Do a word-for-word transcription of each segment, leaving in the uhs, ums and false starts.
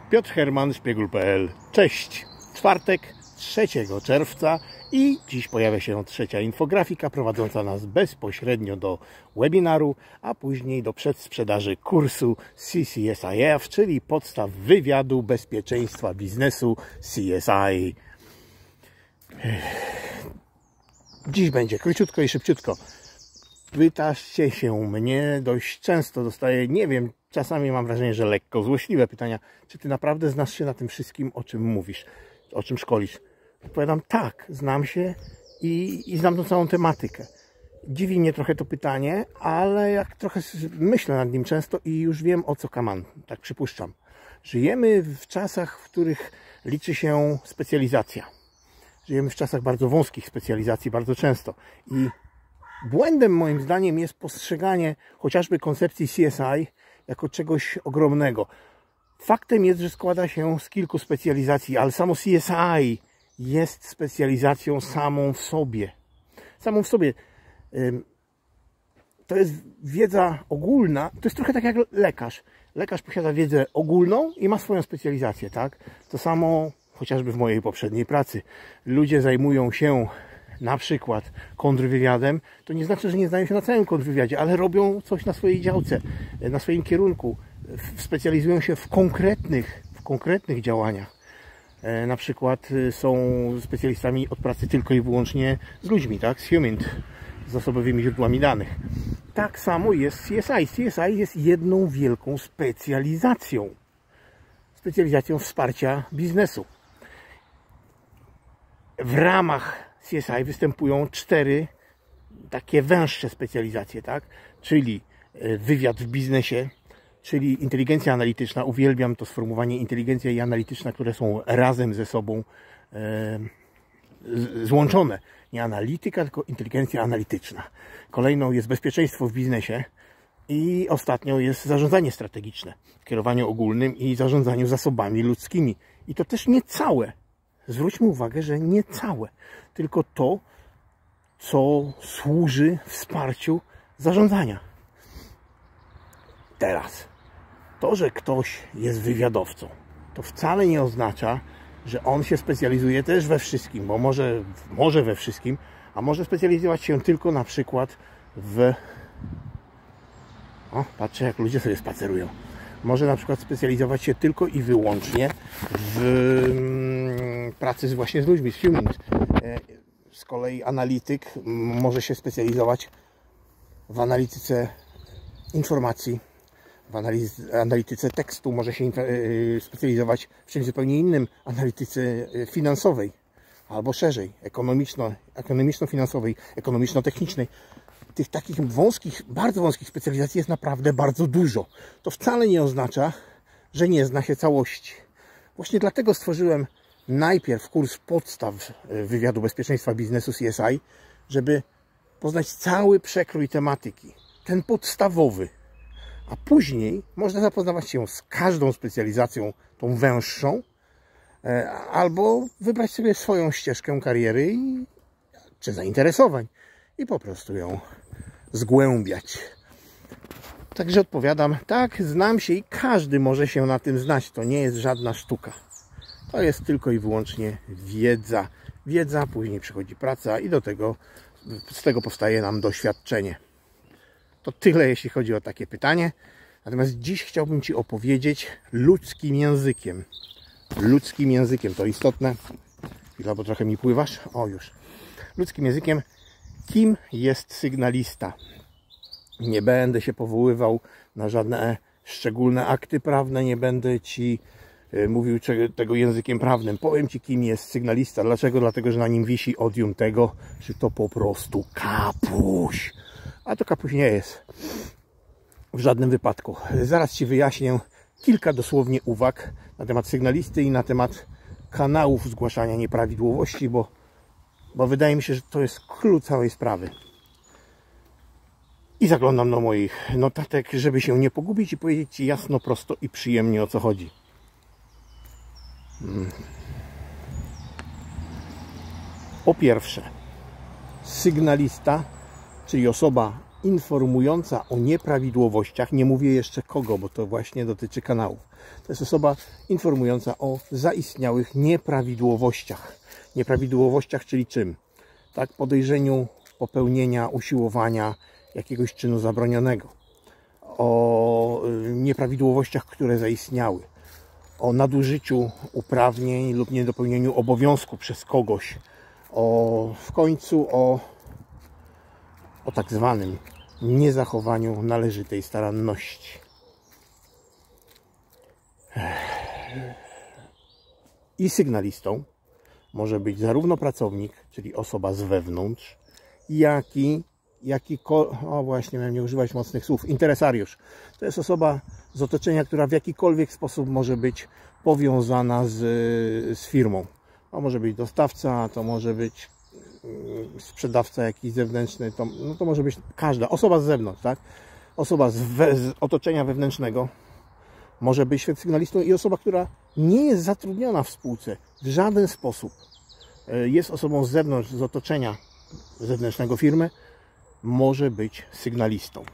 Piotr Herman, szpiegul kropka p l. Cześć! Czwartek, trzeciego czerwca i dziś pojawia się trzecia infografika prowadząca nas bezpośrednio do webinaru, a później do przedsprzedaży kursu C C S I F, czyli podstaw wywiadu bezpieczeństwa biznesu C S I. Dziś będzie króciutko i szybciutko. Pytacie się mnie dość często, dostaję, nie wiem, czasami mam wrażenie, że lekko złośliwe pytania. Czy ty naprawdę znasz się na tym wszystkim, o czym mówisz, o czym szkolisz? Odpowiadam, tak, znam się i, i znam tą całą tematykę. Dziwi mnie trochę to pytanie, ale jak trochę myślę nad nim często i już wiem, o co kaman, tak przypuszczam. Żyjemy w czasach, w których liczy się specjalizacja. Żyjemy w czasach bardzo wąskich specjalizacji, bardzo często. I błędem moim zdaniem jest postrzeganie chociażby koncepcji C S I jako czegoś ogromnego. Faktem jest, że składa się z kilku specjalizacji, ale samo C S I jest specjalizacją samą w sobie. Samą w sobie. To jest wiedza ogólna, to jest trochę tak jak lekarz. Lekarz posiada wiedzę ogólną i ma swoją specjalizację, tak? To samo chociażby w mojej poprzedniej pracy. Ludzie zajmują się na przykład kontrwywiadem, to nie znaczy, że nie znają się na całym kontrwywiadzie, ale robią coś na swojej działce, na swoim kierunku. Specjalizują się w konkretnych, w konkretnych działaniach. Na przykład są specjalistami od pracy tylko i wyłącznie z ludźmi, tak? Z human, z osobowymi źródłami danych. Tak samo jest C S I. C S I jest jedną wielką specjalizacją. Specjalizacją wsparcia biznesu. W ramach C S I występują cztery takie węższe specjalizacje, tak? Czyli wywiad w biznesie, czyli inteligencja analityczna. Uwielbiam to sformułowanie inteligencja i analityczna, które są razem ze sobą e, złączone. Nie analityka, tylko inteligencja analityczna. Kolejną jest bezpieczeństwo w biznesie i ostatnią jest zarządzanie strategiczne w kierowaniu ogólnym i zarządzaniu zasobami ludzkimi. I to też nie całe. Zwróćmy uwagę, że nie całe, tylko to, co służy wsparciu zarządzania. Teraz, to, że ktoś jest wywiadowcą, to wcale nie oznacza, że on się specjalizuje też we wszystkim, bo może, może we wszystkim, a może specjalizować się tylko na przykład w... O, patrzę, jak ludzie sobie spacerują. Może na przykład specjalizować się tylko i wyłącznie w pracy właśnie z ludźmi, z humans. Z kolei analityk może się specjalizować w analityce informacji, w analityce tekstu, może się specjalizować w czymś zupełnie innym, analityce finansowej, albo szerzej, ekonomiczno, ekonomiczno-finansowej, ekonomiczno-technicznej. Tych takich wąskich, bardzo wąskich specjalizacji jest naprawdę bardzo dużo. To wcale nie oznacza, że nie zna się całości. Właśnie dlatego stworzyłem najpierw kurs podstaw wywiadu bezpieczeństwa biznesu C S I, żeby poznać cały przekrój tematyki, ten podstawowy. A później można zapoznawać się z każdą specjalizacją, tą węższą, albo wybrać sobie swoją ścieżkę kariery i, czy zainteresowań i po prostu ją zgłębiać. Także odpowiadam, tak, znam się i każdy może się na tym znać. To nie jest żadna sztuka. To jest tylko i wyłącznie wiedza. Wiedza, później przychodzi praca i do tego, z tego powstaje nam doświadczenie. To tyle, jeśli chodzi o takie pytanie. Natomiast dziś chciałbym Ci opowiedzieć ludzkim językiem. Ludzkim językiem, to istotne. Chwila, bo trochę mi pływasz. O, już. Ludzkim językiem. Kim jest sygnalista? Nie będę się powoływał na żadne szczególne akty prawne, nie będę Ci mówił tego językiem prawnym. Powiem Ci, kim jest sygnalista. Dlaczego? Dlatego, że na nim wisi odium tego, że to po prostu kapuś. A to kapuś nie jest. W żadnym wypadku. Zaraz Ci wyjaśnię kilka dosłownie uwag na temat sygnalisty i na temat kanałów zgłaszania nieprawidłowości, bo Bo wydaje mi się, że to jest klucz całej sprawy. I zaglądam do moich notatek, żeby się nie pogubić i powiedzieć Ci jasno, prosto i przyjemnie, o co chodzi. Hmm. Po pierwsze, sygnalista, czyli osoba informująca o nieprawidłowościach, nie mówię jeszcze kogo, bo to właśnie dotyczy kanałów. To jest osoba informująca o zaistniałych nieprawidłowościach. Nieprawidłowościach, czyli czym? Tak, podejrzeniu popełnienia, usiłowania jakiegoś czynu zabronionego. O nieprawidłowościach, które zaistniały. O nadużyciu uprawnień lub niedopełnieniu obowiązku przez kogoś. O, w końcu o, o tak zwanym niezachowaniu należytej staranności. I sygnalistą może być zarówno pracownik, czyli osoba z wewnątrz, jak i jakikolwiek, o właśnie, miałem nie używać mocnych słów, interesariusz. To jest osoba z otoczenia, która w jakikolwiek sposób może być powiązana z, z firmą. To może być dostawca, to może być sprzedawca jakiś zewnętrzny, to, no to może być każda osoba z zewnątrz, tak? Osoba z, we, z otoczenia wewnętrznego może być sygnalistą i osoba, która nie jest zatrudniona w spółce w żaden sposób, jest osobą z zewnątrz, z otoczenia zewnętrznego firmy, może być sygnalistą.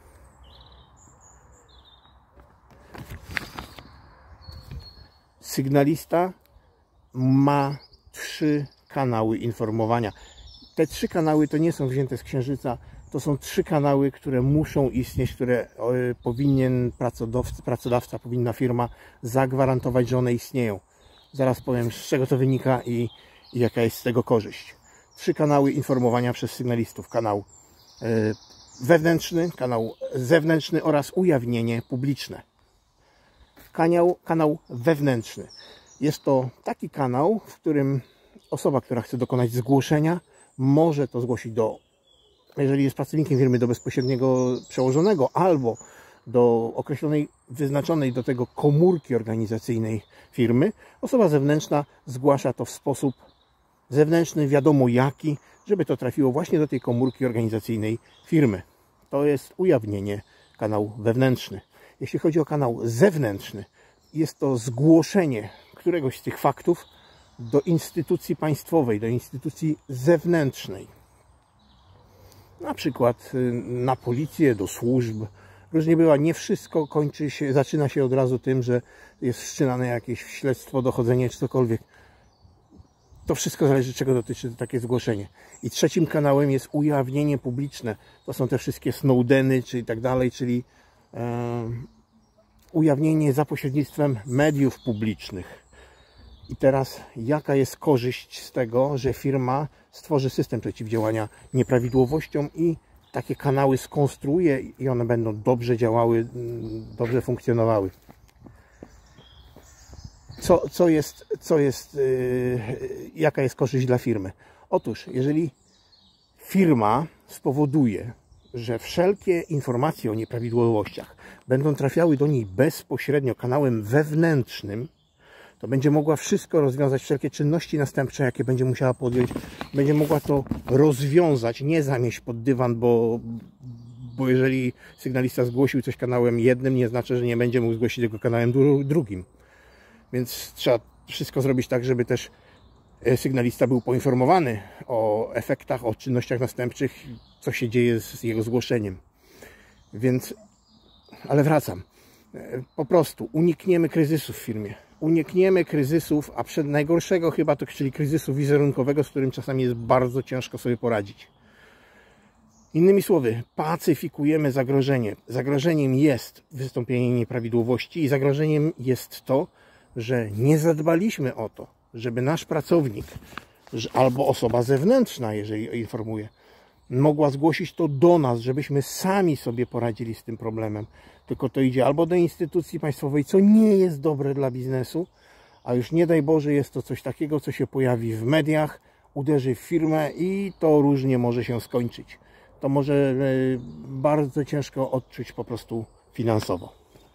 Sygnalista ma trzy kanały informowania. Te trzy kanały to nie są wzięte z księżyca, to są trzy kanały, które muszą istnieć, które powinien pracodawca, pracodawca powinna firma zagwarantować, że one istnieją. Zaraz powiem, z czego to wynika i, i jaka jest z tego korzyść. Trzy kanały informowania przez sygnalistów. Kanał wewnętrzny, kanał zewnętrzny oraz ujawnienie publiczne. Kanał, kanał wewnętrzny. Jest to taki kanał, w którym osoba, która chce dokonać zgłoszenia, może to zgłosić do, jeżeli jest pracownikiem firmy, do bezpośredniego przełożonego albo do określonej, wyznaczonej do tego komórki organizacyjnej firmy. Osoba zewnętrzna zgłasza to w sposób zewnętrzny, wiadomo jaki, żeby to trafiło właśnie do tej komórki organizacyjnej firmy. To jest ujawnienie, kanał wewnętrzny. Jeśli chodzi o kanał zewnętrzny, jest to zgłoszenie któregoś z tych faktów do instytucji państwowej, do instytucji zewnętrznej. Na przykład na policję, do służb. Różnie bywa, nie wszystko kończy się, zaczyna się od razu tym, że jest wszczynane jakieś śledztwo, dochodzenie czy cokolwiek. To wszystko zależy, czego dotyczy takie zgłoszenie. I trzecim kanałem jest ujawnienie publiczne. To są te wszystkie Snowdeny, czy tak dalej, czyli e, ujawnienie za pośrednictwem mediów publicznych. I teraz, jaka jest korzyść z tego, że firma stworzy system przeciwdziałania nieprawidłowościom i takie kanały skonstruuje i one będą dobrze działały, dobrze funkcjonowały. Co, co jest, co jest yy, jaka jest korzyść dla firmy? Otóż, jeżeli firma spowoduje, że wszelkie informacje o nieprawidłowościach będą trafiały do niej bezpośrednio kanałem wewnętrznym, to będzie mogła wszystko rozwiązać, wszelkie czynności następcze, jakie będzie musiała podjąć, będzie mogła to rozwiązać, nie zamieść pod dywan, bo, bo jeżeli sygnalista zgłosił coś kanałem jednym, nie znaczy, że nie będzie mógł zgłosić tego kanałem drugim. Więc trzeba wszystko zrobić tak, żeby też sygnalista był poinformowany o efektach, o czynnościach następczych, co się dzieje z jego zgłoszeniem. Więc, ale wracam. Po prostu unikniemy kryzysu w firmie. Unikniemy kryzysów, a przed najgorszego chyba to, czyli kryzysu wizerunkowego, z którym czasami jest bardzo ciężko sobie poradzić. Innymi słowy, pacyfikujemy zagrożenie. Zagrożeniem jest wystąpienie nieprawidłowości i zagrożeniem jest to, że nie zadbaliśmy o to, żeby nasz pracownik albo osoba zewnętrzna, jeżeli informuje, mogła zgłosić to do nas, żebyśmy sami sobie poradzili z tym problemem. Tylko to idzie albo do instytucji państwowej, co nie jest dobre dla biznesu, a już nie daj Boże jest to coś takiego, co się pojawi w mediach, uderzy w firmę i to różnie może się skończyć. To może bardzo ciężko odczuć po prostu finansowo.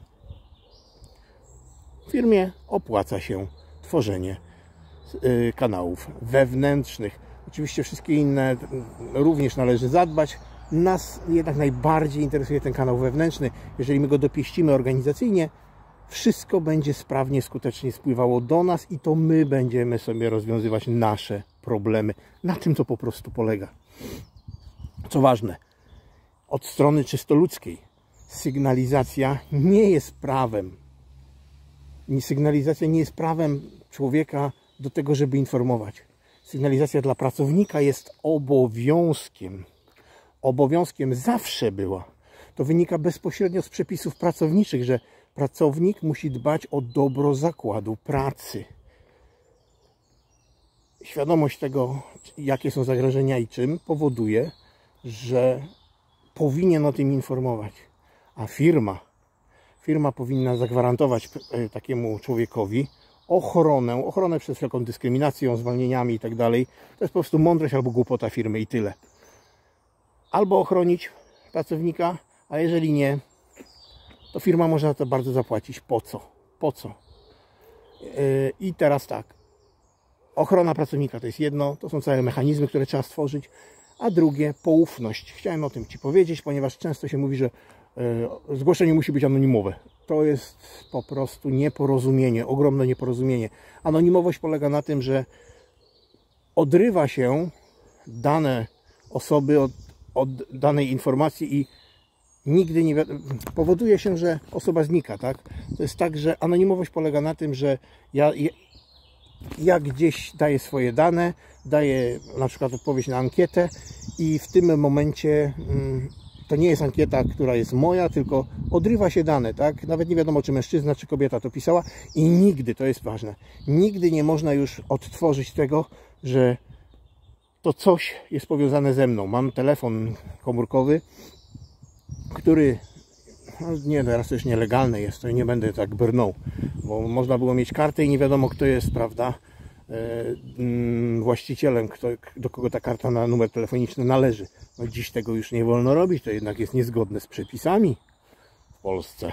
W firmie opłaca się tworzenie kanałów wewnętrznych. Oczywiście wszystkie inne również należy zadbać. Nas jednak najbardziej interesuje ten kanał wewnętrzny. Jeżeli my go dopieścimy organizacyjnie, wszystko będzie sprawnie, skutecznie spływało do nas i to my będziemy sobie rozwiązywać nasze problemy. Na tym to po prostu polega. Co ważne, od strony czysto ludzkiej. Sygnalizacja nie jest prawem. Sygnalizacja nie jest prawem człowieka do tego, żeby informować. Sygnalizacja dla pracownika jest obowiązkiem. Obowiązkiem zawsze była. To wynika bezpośrednio z przepisów pracowniczych, że pracownik musi dbać o dobro zakładu pracy. Świadomość tego, jakie są zagrożenia i czym, powoduje, że powinien o tym informować. A firma, firma powinna zagwarantować takiemu człowiekowi ochronę, ochronę przed wszelką dyskryminacją, zwolnieniami i tak dalej. To jest po prostu mądrość albo głupota firmy i tyle. Albo ochronić pracownika, a jeżeli nie, to firma może za to bardzo zapłacić. Po co? Po co? I teraz tak. Ochrona pracownika to jest jedno, to są całe mechanizmy, które trzeba stworzyć, a drugie poufność. Chciałem o tym Ci powiedzieć, ponieważ często się mówi, że zgłoszenie musi być anonimowe. To jest po prostu nieporozumienie, ogromne nieporozumienie. Anonimowość polega na tym, że odrywa się dane osoby od, od danej informacji i nigdy nie powoduje się, że osoba znika, tak? To jest tak, że anonimowość polega na tym, że ja, ja, ja gdzieś daję swoje dane, daję na przykład odpowiedź na ankietę i w tym momencie mm, to nie jest ankieta, która jest moja, tylko odrywa się dane, tak? Nawet nie wiadomo, czy mężczyzna, czy kobieta to pisała i nigdy, to jest ważne, nigdy nie można już odtworzyć tego, że to coś jest powiązane ze mną. Mam telefon komórkowy, który, no nie, teraz to już nielegalne jest, to nie będę tak brnął, bo można było mieć kartę i nie wiadomo, kto jest, prawda, właścicielem, kto, do kogo ta karta na numer telefoniczny należy. No dziś tego już nie wolno robić, to jednak jest niezgodne z przepisami w Polsce.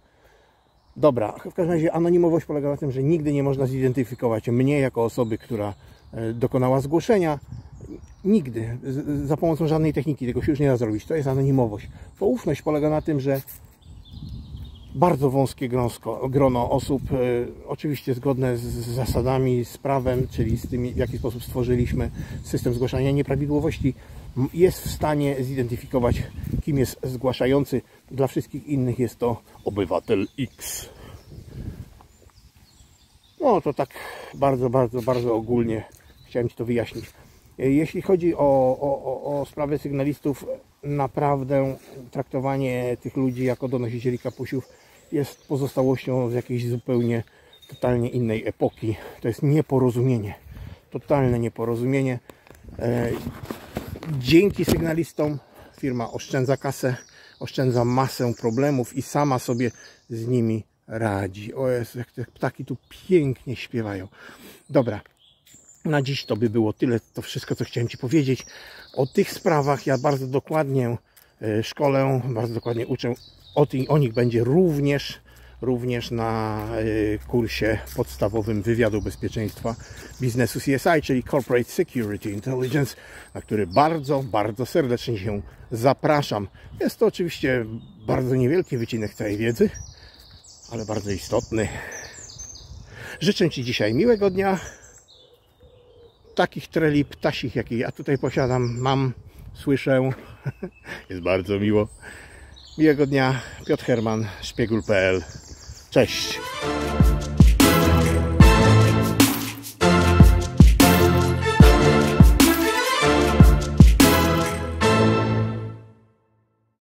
Dobra, w każdym razie anonimowość polega na tym, że nigdy nie można zidentyfikować mnie jako osoby, która dokonała zgłoszenia. Nigdy, za pomocą żadnej techniki tego się już nie da zrobić. To jest anonimowość. Poufność polega na tym, że bardzo wąskie grono, grono osób, e, oczywiście zgodne z zasadami, z prawem, czyli z tym, w jaki sposób stworzyliśmy system zgłaszania nieprawidłowości, jest w stanie zidentyfikować, kim jest zgłaszający. Dla wszystkich innych jest to obywatel X. No to tak bardzo, bardzo, bardzo ogólnie chciałem Ci to wyjaśnić. Jeśli chodzi o, o, o sprawę sygnalistów, naprawdę traktowanie tych ludzi jako donosicieli kapusiów jest pozostałością z jakiejś zupełnie, totalnie innej epoki. To jest nieporozumienie. Totalne nieporozumienie. Dzięki sygnalistom firma oszczędza kasę, oszczędza masę problemów i sama sobie z nimi radzi. O Jezu, jak te ptaki tu pięknie śpiewają. Dobra. Na dziś to by było tyle, to wszystko, co chciałem Ci powiedzieć. O tych sprawach ja bardzo dokładnie szkolę, bardzo dokładnie uczę. O, tych, o nich będzie również, również na kursie podstawowym wywiadu bezpieczeństwa biznesu C S I, czyli Corporate Security Intelligence, na który bardzo, bardzo serdecznie się zapraszam. Jest to oczywiście bardzo niewielki wycinek całej wiedzy, ale bardzo istotny. Życzę Ci dzisiaj miłego dnia. Takich treli ptasich, jakie ja tutaj posiadam, mam, słyszę. Jest bardzo miło. Miłego dnia. Piotr Herman, szpiegul kropka p l. Cześć.